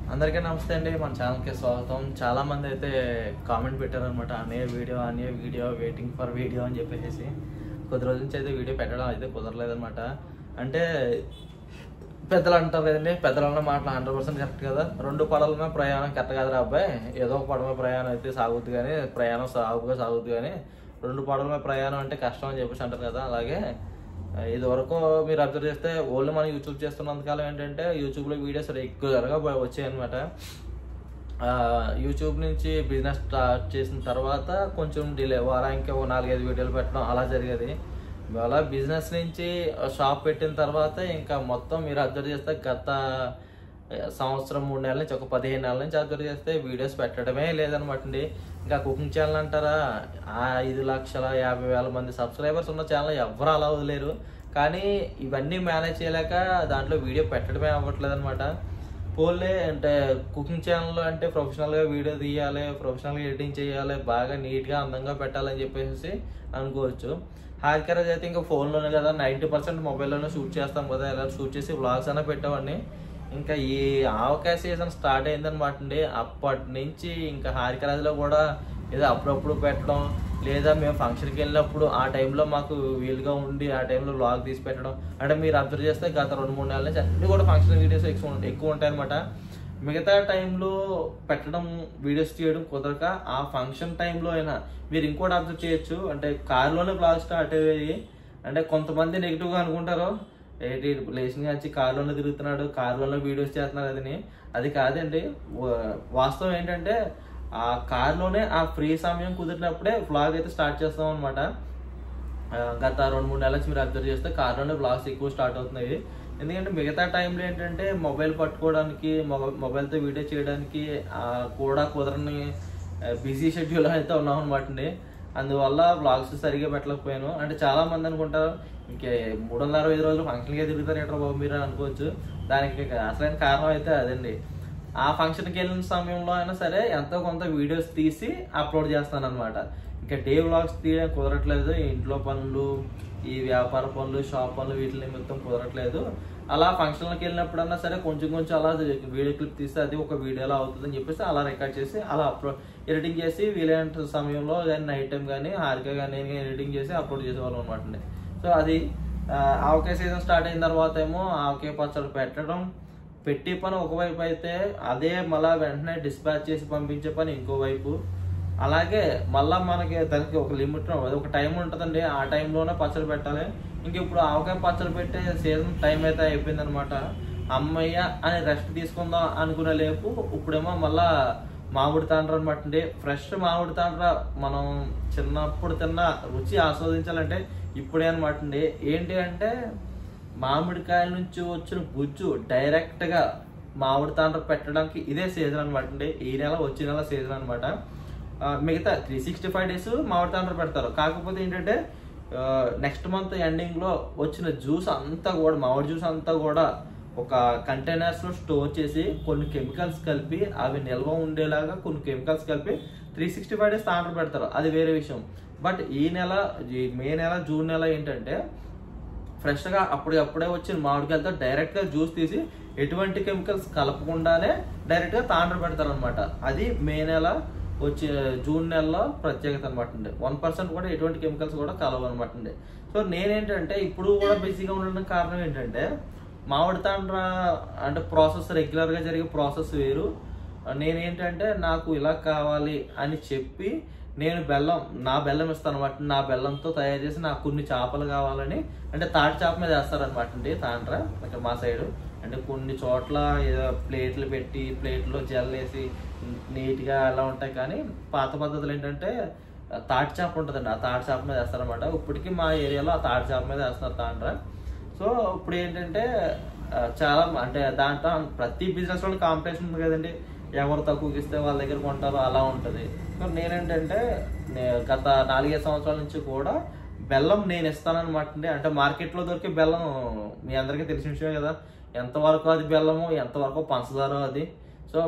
అందరికీ నమస్తే అండి. మన ఛానల్కి స్వాగతం. చాలామంది అయితే కామెంట్ పెట్టారనమాట, అనే వీడియో వెయిటింగ్ ఫర్ వీడియో అని చెప్పేసి. కొద్ది రోజుల నుంచి అయితే వీడియో పెట్టడం అయితే కుదరలేదనమాట. అంటే పెద్దలు అంటారు కదండి, పెద్దలన్న మాటలు 100% కరెక్ట్ కదా. 2 పడవల ప్రయాణం కరెక్ట్ కదరా అబ్బాయి, ఏదో ఒక పడవ ప్రయాణం అయితే సాగుద్ది కానీ ప్రయాణం సాగుద్ది కానీ 2 పడవల ప్రయాణం అంటే కష్టం అని చెప్పేసి అంటారు కదా. అలాగే ఇది వరకు మీరు అబ్జర్వ్ చేస్తే ఓన్లీ మనం యూట్యూబ్ చేస్తున్నంతకాలం ఏంటంటే యూట్యూబ్లో వీడియోస్ రెగ్యులర్గా వచ్చాయి అనమాట. యూట్యూబ్ నుంచి బిజినెస్ స్టార్ట్ చేసిన తర్వాత కొంచెం డిలే, వారానికి 4-5 వీడియోలు పెట్టడం అలా జరిగేది. అలా బిజినెస్ నుంచి షాప్ పెట్టిన తర్వాత ఇంకా మొత్తం మీరు అబ్జర్వ్ చేస్తే గత సంవత్సరం 3 నెలల నుంచి ఒక 15 నెలల నుంచి అబ్జర్వ్ చేస్తే వీడియోస్ పెట్టడమే లేదనమాట అండి. ఇంకా కుకింగ్ ఛానల్ అంటారా, 5,50,000 మంది సబ్స్క్రైబర్స్ ఉన్న ఛానల్ ఎవరు అలా వదిలేరు. కానీ ఇవన్నీ మేనేజ్ చేయలేక దాంట్లో వీడియో పెట్టడమే అవ్వట్లేదు అనమాట. పోలే అంటే కుకింగ్ ఛానల్ అంటే ప్రొఫెషనల్గా వీడియో తీయాలి, ప్రొఫెషనల్గా ఎడిటింగ్ చేయాలి, బాగా నీట్గా అందంగా పెట్టాలని చెప్పేసి అనుకోవచ్చు. హారికరాజ్ అయితే ఇంకా ఫోన్లోనే కదా, 90% మొబైల్లోనే షూట్ చేస్తాం కదా, ఎలా షూట్ చేసి వ్లాగ్స్ అయినా పెట్టేవాడిని. ఇంకా ఈ ఆవకాయ సీజన్ స్టార్ట్ అయిందనమాట అండి. అప్పటి నుంచి ఇంకా హారికరాజ్లో కూడా ఏదో అప్పుడప్పుడు పెట్టడం, లేదా మేము ఫంక్షన్కి వెళ్ళినప్పుడు ఆ టైంలో మాకు వీలుగా ఉండి ఆ టైంలో వ్లాగ్ తీసి పెట్టడం. అంటే మీరు అబ్జర్వ్ చేస్తే గత 2-3 నెలల నుంచి అన్నీ కూడా ఫంక్షన్ వీడియోస్ ఎక్కువ ఉంటాయి అనమాట. మిగతా టైంలో పెట్టడం, వీడియోస్ చేయడం కుదరక ఆ ఫంక్షన్ టైంలో అయినా మీరు ఇంకోటి అబ్జర్వ్ చేయొచ్చు. అంటే కారులోనే బ్లాగ్ స్టార్ట్ అయ్యేది. అంటే కొంతమంది నెగిటివ్గా అనుకుంటారు, ఏంటి లేచిన వచ్చి కారులోనే తిరుగుతున్నాడు, కారులోనే వీడియోస్ చేస్తున్నాడు అది కాదండి. వాస్తవం ఏంటంటే ఆ కారులోనే ఆ ఫ్రీ సమయం కుదిరినప్పుడే వ్లాగ్ అయితే స్టార్ట్ చేస్తాం అనమాట. గత 2-3 నెలల నుంచి మీరు అబ్జర్వ్ చేస్తే కారులోనే వ్లాగ్స్ ఎక్కువ స్టార్ట్ అవుతున్నాయి. ఎందుకంటే మిగతా టైంలో ఏంటంటే మొబైల్ పట్టుకోవడానికి, మొబైల్తో వీడియో చేయడానికి కూడా కుదరని బిజీ షెడ్యూల్ అయితే ఉన్నాం అనమాట అండి. అందువల్ల వ్లాగ్స్ సరిగా పెట్టలేకపోయాను. అంటే చాలా మంది అనుకుంటారు, ఇంకే 365 రోజులు ఫంక్షన్గా తిరుగుతారు ఏంటో బాబు మీరు అనుకోవచ్చు. దానికి అసలైన కారణం అయితే అదండి. ఆ ఫంక్షన్కి వెళ్ళిన సమయంలో అయినా సరే ఎంతో కొంత వీడియోస్ తీసి అప్లోడ్ చేస్తాను అనమాట. ఇంకా డే వ్లాగ్స్ తీయడం కుదరట్లేదు. ఇంట్లో పనులు, ఈ వ్యాపార పనులు, షాప్ పనులు, వీటి నిమిత్తం కుదరట్లేదు. అలా ఫంక్షన్లకు వెళ్ళినప్పుడన్నా సరే కొంచెం అలా వీడియో క్లిప్ తీస్తే అది ఒక వీడియోలో అవుతుందని చెప్పేసి అలా రికార్డ్ చేసి అలా ఎడిటింగ్ చేసి వీలైన సమయంలో కానీ నైట్ టైం కానీ హారిక కానీ ఎడిటింగ్ చేసి అప్లోడ్ చేసేవాళ్ళం అనమాట అండి. సో అది ఆవకాయ సీజన్ స్టార్ట్ అయిన తర్వాత ఏమో ఆవకాయ పచ్చడి పెట్టి పని ఒకవైపు అయితే, అదే మళ్ళీ వెంటనే డిస్పాచ్ చేసి పంపించే పని ఇంకోవైపు. అలాగే మళ్ళీ మనకి దానికి ఒక లిమిట్, ఒక టైం ఉంటుందండి. ఆ టైంలోనే పచ్చడి పెట్టాలి. ఇంక ఇప్పుడు ఆవకాయ పచ్చడి పెట్టే సీజన్ టైం అయితే అయిపోయింది అనమాట. అమ్మయ్య అని రెస్ట్ తీసుకుందాం అనుకునే లేపు ఇప్పుడేమో మళ్ళా మామిడి తాండ్ర అనమాట అండి. ఫ్రెష్ మామిడి తాండ్ర మనం చిన్నప్పుడు తిన్న రుచి ఆస్వాదించాలంటే ఇప్పుడే అనమాట అండి. ఏంటి అంటే మామిడికాయల నుంచి వచ్చిన గుజ్జు డైరెక్ట్గా మామిడి తాండ్ర పెట్టడానికి ఇదే సీజన్ అనమాట అండి. ఈ నెల వచ్చే నెల సీజన్ అనమాట. మిగతా 365 డేస్ మామిడి తాండ్ర పెడతారు. కాకపోతే ఏంటంటే నెక్స్ట్ మంత్ ఎండింగ్లో వచ్చిన జ్యూస్ అంతా కూడా, మామిడి జ్యూస్ అంతా కూడా ఒక కంటైనర్స్లో స్టోర్ చేసి కొన్ని కెమికల్స్ కలిపి, అవి నిల్వ ఉండేలాగా కొన్ని కెమికల్స్ కలిపి 365 డేస్ తాండ్ర పెడతారు. అది వేరే విషయం. బట్ ఈ నెల, మే నెల, జూన్ నెల ఏంటంటే ఫ్రెష్గా అప్పుడే వచ్చిన మామిడికాయలతో డైరెక్ట్గా జ్యూస్ తీసి ఎటువంటి కెమికల్స్ కలపకుండానే డైరెక్ట్గా తాండ్ర పెడతారు అనమాట. అది మే నెల వచ్చే జూన్ నెలలో ప్రత్యేకత అనమాట అండి. 1% కూడా ఎటువంటి కెమికల్స్ కూడా కలవు అనమాట అండి. సో నేనేంటంటే ఇప్పుడు కూడా బిజీగా ఉండడానికి కారణం ఏంటంటే మామిడి తాండ్ర అంటే ప్రాసెస్ రెగ్యులర్గా జరిగే ప్రాసెస్ వేరు. నేనేంటంటే నాకు ఇలా కావాలి అని చెప్పి నేను నా బెల్లం ఇస్తాను అనమాట. నా బెల్లంతో తయారు చేసి నాకు కొన్ని చేపలు కావాలని, అంటే తాటి చేప మీద వేస్తారనమాట అండి తాండ్ర ఇక్కడ మా సైడు. అంటే కొన్ని చోట్ల ఏదో ప్లేట్లు పెట్టి ప్లేట్లో జెల్ వేసి నీట్గా అలా ఉంటాయి. కానీ పాత పద్ధతులు ఏంటంటే తాటి చేప ఉంటుందండి, ఆ తాటి చేప మీద వేస్తారనమాట. ఇప్పటికీ మా ఏరియాలో ఆ తాటి చేప మీద వేస్తున్నారు తాండ్ర. సో ఇప్పుడు ఏంటంటే చాలా, అంటే దాంట్లో ప్రతి బిజినెస్లో కాంపిటీషన్ ఉంది కదండి. ఎవరు తక్కువకి ఇస్తే వాళ్ళ దగ్గర కొంటారో అలా ఉంటుంది. సో నేనేంటంటే గత 4-5 సంవత్సరాల నుంచి కూడా బెల్లం నేను ఇస్తానన్నమాట అండి. అంటే మార్కెట్లో దొరికే బెల్లం మీ అందరికీ తెలిసిన విషయమే కదా, ఎంతవరకు అది బెల్లము, ఎంతవరకు పంచదార అది. సో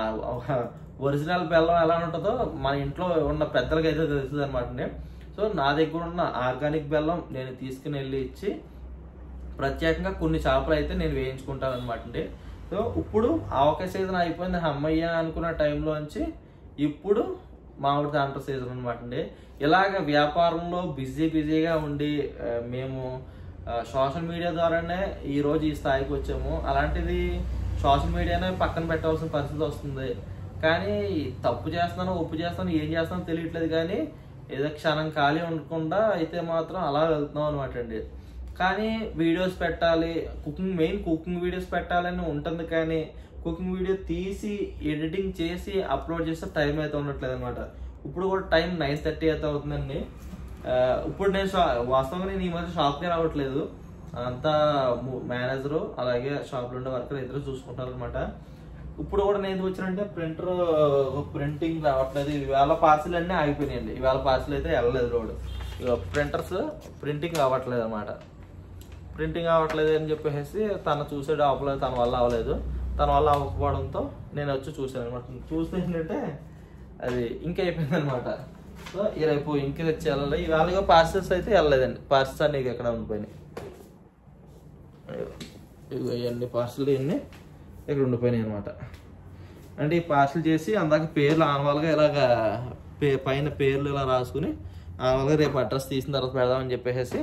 ఒరిజినల్ బెల్లం ఎలా ఉంటుందో మన ఇంట్లో ఉన్న పెద్దలకి అయితే తెలుస్తుంది అనమాట అండి. సో నా దగ్గర ఉన్న ఆర్గానిక్ బెల్లం నేను తీసుకుని వెళ్ళి ఇచ్చి ప్రత్యేకంగా కొన్ని చేపలు అయితే నేను వేయించుకుంటాను అనమాట అండి. సో ఇప్పుడు ఆవకాయ సీజన్ అయిపోయింది అమ్మయ్య అనుకున్న టైంలోంచి ఇప్పుడు మామిడి తాండ్ర సీజన్ అనమాట అండి. ఇలాగ వ్యాపారంలో బిజీగా ఉండి మేము సోషల్ మీడియా ద్వారానే ఈరోజు ఈ స్థాయికి వచ్చాము. అలాంటిది సోషల్ మీడియానే పక్కన పెట్టాల్సిన పరిస్థితి వస్తుంది. కానీ తప్పు చేస్తున్నానో ఒప్పు చేస్తానో ఏం చేస్తానో తెలియట్లేదు. కానీ ఏదో క్షణం ఖాళీ ఉండకుండా అయితే మాత్రం అలా వెళ్తున్నాం అనమాట అండి. కానీ వీడియోస్ పెట్టాలి, మెయిన్ కుకింగ్ వీడియోస్ పెట్టాలని ఉంటుంది. కానీ కుకింగ్ వీడియో తీసి ఎడిటింగ్ చేసి అప్లోడ్ చేస్తే టైం అయితే ఉండట్లేదు అనమాట. ఇప్పుడు కూడా టైం 9:30 అయితే అవుతుందండి. ఇప్పుడు నేను వాస్తవంగా నేను ఈ మధ్య షాప్కే రావట్లేదు. అంతా మేనేజరు అలాగే షాప్లో ఉండే వర్కర్ ఇద్దరు చూసుకుంటారు అనమాట. ఇప్పుడు కూడా నేను వచ్చినంటే ప్రింటింగ్ రావట్లేదు. ఇవాళ పార్సిల్ అన్నీ ఆగిపోయినాయండి. ఇవాళ పార్సిల్ అయితే వెళ్ళలేదు రోడ్. ప్రింటర్స్ ప్రింటింగ్ అవ్వట్లేదు అనమాట. ప్రింటింగ్ అవ్వట్లేదు అని చెప్పేసి తను చూసాడు, అవ్వలేదు, తన వల్ల అవ్వలేదు. తన వల్ల అవ్వకపోవడంతో నేను వచ్చి చూసాను అనమాట. చూస్తే ఏంటంటే అది ఇంకా అయిపోయింది అనమాట. సో రేపు ఇంక తెచ్చి వెళ్ళాలి. ఇవాళ పార్సిల్స్ అయితే వెళ్ళలేదండి. పార్సిల్స్ అన్నీ ఎక్కడ ఉండిపోయినాయి. ఇవన్నీ పార్సిల్ ఇవన్నీ ఇక్కడ ఉండిపోయినాయి అనమాట. అంటే ఈ పార్సిల్ చేసి అందాక పేర్లు ఆనవాళ్ళుగా ఇలాగ పైన పేర్లు ఇలా రాసుకుని ఆనవాళ్ళుగా రేపు అడ్రస్ తీసిన తర్వాత పెడదామని చెప్పేసి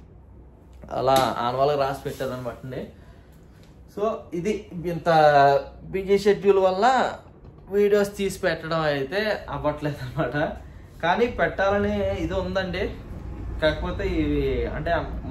అలా ఆనవాళ్ళుగా రాసి పెట్టారనమాట అండి. సో ఇది ఇంత బిజీ షెడ్యూల్ వల్ల వీడియోస్ తీసి పెట్టడం అయితే అవ్వట్లేదు అనమాట. కానీ పెట్టాలని ఇది ఉందండి. కాకపోతే ఇవి అంటే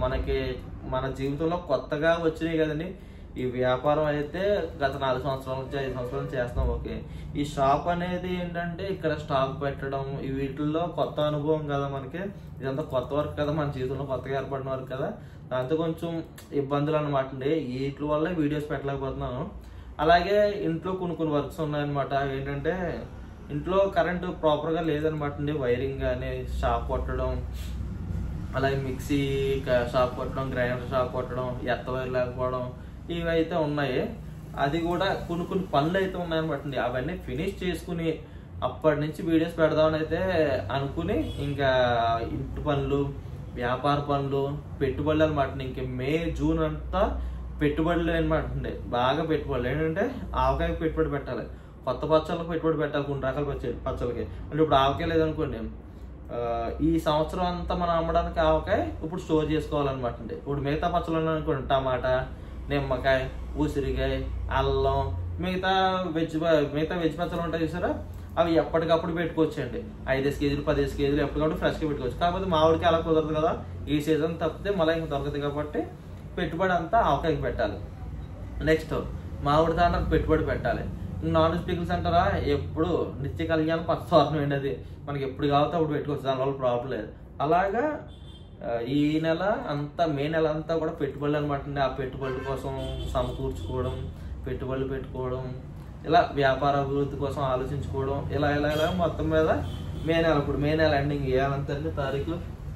మన జీవితంలో కొత్తగా వచ్చినాయి కదండి. ఈ వ్యాపారం అయితే గత 4 సంవత్సరాల నుంచి 5 సంవత్సరాల నుంచి చేస్తాం. ఓకే, ఈ షాప్ అనేది ఏంటంటే ఇక్కడ స్టాక్ పెట్టడం వీటిల్లో కొత్త అనుభవం కదా మనకి. ఇదంతా కొత్త వర్క్ కదా, మన జీవితంలో కొత్తగా ఏర్పడిన వర్క్ కదా. దాంతో కొంచెం ఇబ్బందులు అనమాట అండి. వీటి వల్ల వీడియోస్ పెట్టలేకపోతున్నాను. అలాగే ఇంట్లో కొన్ని వర్క్స్ ఉన్నాయన్నమాట. ఏంటంటే ఇంట్లో కరెంటు ప్రాపర్గా లేదనమాట అండి. వైరింగ్ కానీ షాప్ కొట్టడం, అలాగే మిక్సీ షాప్ కొట్టడం, గ్రైండర్ షాప్ కొట్టడం, ఎత్త వైర్ లేకపోవడం ఇవి అయితే ఉన్నాయి. అది కూడా కొన్ని పనులు అయితే ఉన్నాయన్నమాట అండి. అవన్నీ ఫినిష్ చేసుకుని అప్పటి నుంచి వీడియోస్ పెడదామని అయితే అనుకుని ఇంకా ఇంటి పనులు, వ్యాపార పనులు, పెట్టుబడులు అనమాట. ఇంక మే జూన్ అంతా పెట్టుబడులు అనమాట అండి. బాగా పెట్టుబడులు ఏంటంటే ఆవకాయకి పెట్టుబడి పెట్టాలి, కొత్త పచ్చళ్ళకి పెట్టుబడి పెట్టాలి, కొన్ని రకాల పచ్చళ్ళకి. అంటే ఇప్పుడు ఆవకాయ లేదనుకోండి, ఈ సంవత్సరం అంతా మనం అమ్మడానికి ఆవకాయ ఇప్పుడు స్టోర్ చేసుకోవాలన్నమాట అండి. ఇప్పుడు మిగతా పచ్చళ్ళు అనుకోండి, టమాటా, నిమ్మకాయ, ఉసిరికాయ, అల్లం, మిగతా వెజ్ పచ్చళ్ళు ఉంటాయి చూసారా, అవి ఎప్పటికప్పుడు పెట్టుకోవచ్చండి. 5 కేజీలు 10 కేజీలు ఎప్పటికప్పుడు ఫ్రెష్గా పెట్టుకోవచ్చు. కాకపోతే మామిడికి అలా కుదరదు కదా, ఈ సీజన్ తప్పితే మళ్ళీ ఇంకా దొరకదు. కాబట్టి పెట్టుబడి అంతా ఆవకాయకి పెట్టాలి. నెక్స్ట్ మామిడి తాండ్రకు పెట్టుబడి పెట్టాలి. నాన్ వెజ్ పికిల్స్ అంటారా, ఎప్పుడు నిత్య కళ్యాణం పచ్చవారం ఏంటది, మనకి ఎప్పుడు కావాలో అప్పుడు పెట్టుకోవచ్చు, దానివల్ల ప్రాబ్లం లేదు. అలాగా ఈ నెల అంతా మే నెల అంతా కూడా పెట్టుబడులు అనమాట అండి. ఆ పెట్టుబడుల కోసం సమకూర్చుకోవడం, పెట్టుబడులు పెట్టుకోవడం, ఇలా వ్యాపార అభివృద్ధి కోసం ఆలోచించుకోవడం, ఇలా మొత్తం మీద మే నెల, ఇప్పుడు మే నెల ఎండింగ్ ఇవ్వాలంటే తారీఖు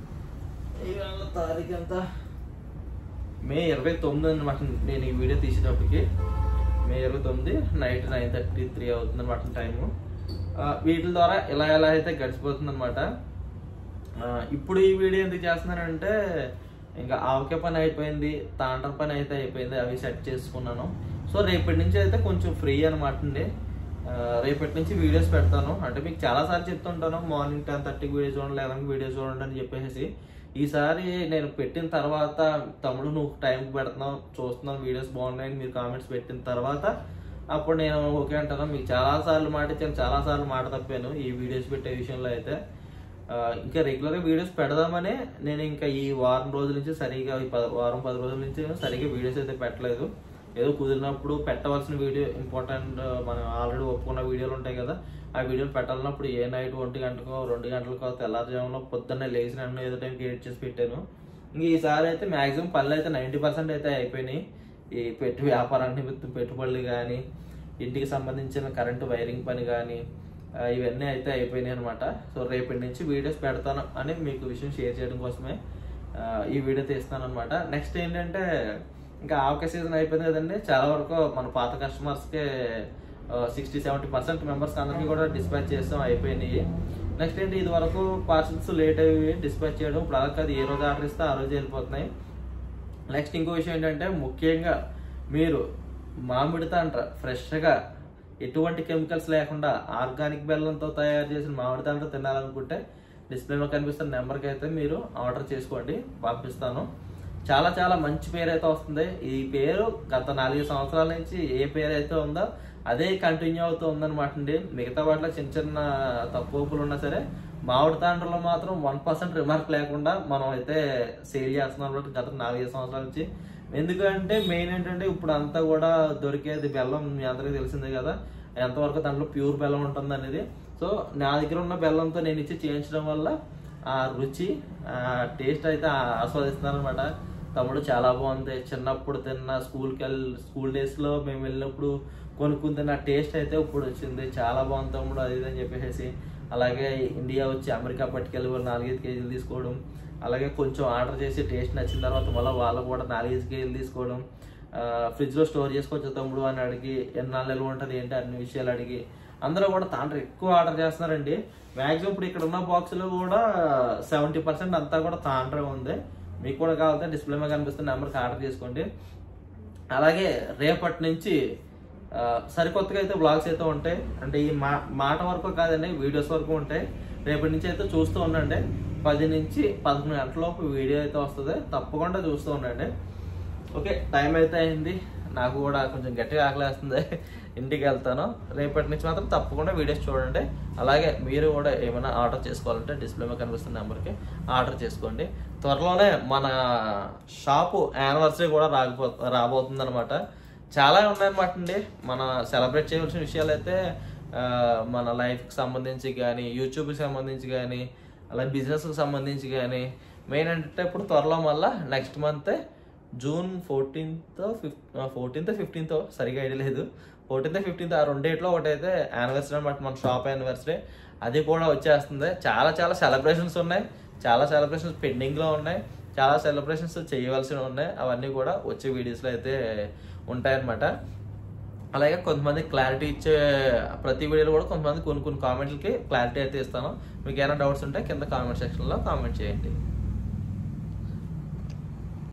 ఎంత, మే 29 అనమాట. నేను ఈ వీడియో తీసేటప్పటికి మే 29 నైట్ 9:33 అవుతుంది అనమాట టైము. వీటి ద్వారా ఇలా అయితే గడిచిపోతుంది అనమాట. ఇప్పుడు ఈ వీడియో ఎందుకు చేస్తున్నానంటే ఇంకా ఆవకాయ పని అయిపోయింది, తాండ్ర పని అయితే అయిపోయింది, అవి సెట్ చేసుకున్నాను. సో రేపటి నుంచి అయితే కొంచెం ఫ్రీ అనమాట అండి. రేపటి నుంచి వీడియోస్ పెడతాను. అంటే మీకు చాలాసార్లు చెప్తుంటాను, మార్నింగ్ 10:30 వీడియో చూడండి, 11 వీడియో చూడండి అని చెప్పేసి. ఈసారి నేను పెట్టిన తర్వాత తమ్ముడు నువ్వు టైంకి పెడుతున్నావు, చూస్తున్నావు, వీడియోస్ బాగున్నాయని మీరు కామెంట్స్ పెట్టిన తర్వాత అప్పుడు నేను ఓకే అంటాను. మీకు చాలాసార్లు మాట ఇచ్చాను, చాలాసార్లు మాట తప్పాను ఈ వీడియోస్ పెట్టే విషయంలో అయితే. ఇంకా రెగ్యులర్గా వీడియోస్ పెడదామని నేను ఇంకా ఈ వారం రోజుల నుంచి సరిగా, వారం 10 రోజుల నుంచి సరిగ్గా వీడియోస్ అయితే పెట్టలేదు. ఏదో కుదిరినప్పుడు పెట్టవలసిన వీడియో ఇంపార్టెంట్, మనం ఆల్రెడీ ఒప్పుకున్న వీడియోలు ఉంటాయి కదా, ఆ వీడియోలు పెట్టాలన్నప్పుడు ఏ నైట్ 1 గంటకో 2 గంటలకో తెల్లారుజాములో పొద్దున్నే లేచి నన్ను ఏదో టైంకి ఎడిట్ చేసి పెట్టాను. ఇంక ఈసారి అయితే మ్యాక్సిమం పనులు అయితే 90% అయితే అయిపోయినాయి. ఈ వ్యాపారానికి నిమిత్తం పెట్టుబడులు కానీ, ఇంటికి సంబంధించిన కరెంటు వైరింగ్ పని కానీ ఇవన్నీ అయితే అయిపోయినాయి అనమాట. సో రేపటి నుంచి వీడియోస్ పెడతాను అని మీకు విషయం షేర్ చేయడం కోసమే ఈ వీడియో తీస్తాను అనమాట. నెక్స్ట్ ఏంటంటే ఇంకా ఆవకాయ సీజన్ అయిపోయింది కదండి. చాలా వరకు మన పాత కస్టమర్స్కే 60-70% మెంబర్స్కి అందరికీ కూడా డిస్పాచ్ చేస్తాం, అయిపోయినాయి. నెక్స్ట్ ఏంటి, ఇది వరకు పార్సల్స్ లేట్ అయ్యి డిస్పాచ్ చేయడం, ఇప్పుడు అలా కాదు, ఏ రోజు ఆర్డర్ ఇస్తే ఆ రోజు వెళ్ళిపోతున్నాయి. నెక్స్ట్ ఇంకో విషయం ఏంటంటే ముఖ్యంగా మీరు మామిడి తాండ్ర ఫ్రెష్గా ఎటువంటి కెమికల్స్ లేకుండా ఆర్గానిక్ బెల్లంతో తయారు చేసిన మామిడి తాండ్ర తినాలనుకుంటే డిస్ప్లేలో కనిపిస్తున్న నెంబర్కి అయితే మీరు ఆర్డర్ చేసుకోండి, పంపిస్తాను. చాలా చాలా మంచి పేరు అయితే వస్తుంది. ఈ పేరు గత 4 సంవత్సరాల నుంచి ఏ పేరు అయితే ఉందో అదే కంటిన్యూ అవుతూ ఉందన్నమాట అండి. మిగతా వాటిలో చిన్న చిన్న తప్పులు ఉన్నా సరే మామిడి తాండ్రలో మాత్రం 1% రిమార్క్ లేకుండా మనం అయితే సేల్ చేస్తున్నాం అనమాట గత 4 సంవత్సరాల నుంచి. ఎందుకంటే మెయిన్ ఏంటంటే ఇప్పుడు అంతా కూడా దొరికేది బెల్లం మీ అందరికీ తెలిసిందే కదా, ఎంతవరకు దాంట్లో ప్యూర్ బెల్లం ఉంటుంది అనేది. సో నా దగ్గర ఉన్న బెల్లంతో నేను ఇచ్చి చేయించడం వల్ల ఆ రుచి టేస్ట్ అయితే ఆస్వాదిస్తున్నాను అనమాట. తమ్ముడు చాలా బాగుంది, చిన్నప్పుడు తిన్న స్కూల్ డేస్లో మేము వెళ్ళినప్పుడు కొనుక్కుని తిన్న టేస్ట్ అయితే ఇప్పుడు వచ్చింది, చాలా బాగుంది తమ్ముడు అది ఇది అని చెప్పేసి. అలాగే ఇండియా వచ్చి అమెరికా పట్టుకెళ్ళి 4-5 కేజీలు తీసుకోవడం, అలాగే కొంచెం ఆర్డర్ చేసి టేస్ట్ నచ్చిన తర్వాత మళ్ళీ వాళ్ళు కూడా 4-5 కేజీలు తీసుకోవడం, ఫ్రిడ్జ్లో స్టోర్ చేసుకోవచ్చు తమ్ముడు అని అడిగి ఎన్ని నెలలు ఉంటుంది ఏంటి అన్ని విషయాలు అడిగి అందరూ కూడా తాండ్ర ఎక్కువ ఆర్డర్ చేస్తున్నారండి. మ్యాక్సిమం ఇప్పుడు ఇక్కడ ఉన్న బాక్సులో కూడా 70% అంతా కూడా తాండ్ర ఉంది. మీకు కూడా కావాలంటే డిస్ప్లే మీద కనిపిస్తున్న నెంబర్కి ఆర్డర్ చేసుకోండి. అలాగే రేపటి నుంచి సరికొత్తగా అయితే బ్లాగ్స్ అయితే ఉంటాయి, అంటే ఈ మాట వరకు కాదండి వీడియోస్ వరకు ఉంటాయి. రేపటి నుంచి అయితే చూస్తూ ఉండండి, 10 నుంచి 11 గంటల లోపు వీడియో అయితే వస్తుంది, తప్పకుండా చూస్తూ ఉండండి. ఓకే, టైం అయితే అయింది, నాకు కూడా కొంచెం గట్టిగా ఆకలేస్తుంది, ఇంటికి వెళ్తాను. రేపటి నుంచి మాత్రం తప్పకుండా వీడియోస్ చూడండి. అలాగే మీరు కూడా ఏమైనా ఆర్డర్ చేసుకోవాలంటే డిస్ప్లే మీద కనిపిస్తున్న నెంబర్కి ఆర్డర్ చేసుకోండి. త్వరలోనే మన షాపు యానివర్సరీ కూడా రాబోతుంది అనమాట. చాలా ఉన్నాయన్నమాట అండి మన సెలబ్రేట్ చేయవలసిన విషయాలు అయితే, మన లైఫ్కి సంబంధించి కానీ, యూట్యూబ్కి సంబంధించి కానీ, అలాగే బిజినెస్కి సంబంధించి కానీ. మెయిన్ అంటే ఇప్పుడు త్వరలో మళ్ళీ నెక్స్ట్ మంతే జూన్ 14th 15th సరిగా ఐడియా లేదు, 14th 15th ఆ 2 డేట్లో ఒకటైతే యానివర్సరీ అనమాట, మన షాప్ యానివర్సరీ. అది కూడా వచ్చేస్తుంది. చాలా చాలా సెలబ్రేషన్స్ ఉన్నాయి, చాలా సెలబ్రేషన్స్ పెండింగ్లో ఉన్నాయి, చాలా సెలబ్రేషన్స్ చేయవలసినవి ఉన్నాయి. అవన్నీ కూడా వచ్చే వీడియోస్లో అయితే ఉంటాయన్నమాట. అలాగే కొంతమంది క్లారిటీ ఇచ్చే ప్రతి వీడియోలో కూడా కొంతమంది కొన్ని కామెంట్లకి క్లారిటీ అయితే ఇస్తాను. మీకు ఏమైనా డౌట్స్ ఉంటే కింద కామెంట్ సెక్షన్లో కామెంట్ చేయండి.